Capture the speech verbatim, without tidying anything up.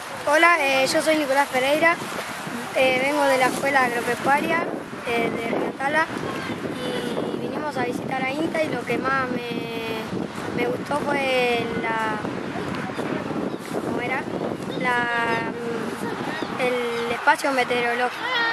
Hola, eh, yo soy Nicolás Pereira, eh, vengo de la Escuela Agropecuaria eh, de Río Tala y vinimos a visitar a INTA y lo que más me, me gustó fue la, ¿cómo era? La, el espacio meteorológico.